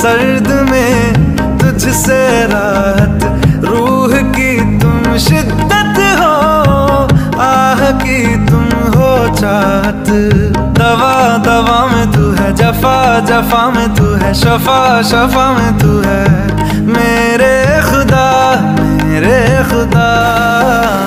सर्द में तुझसे राहत, रूह की तुम शिद्दत हो, आह की तुम हो चाहत। दवा दवा में तू है, जफा जफा में तू है, शफा शफा में तू है, मेरे खुदा मेरे खुदा।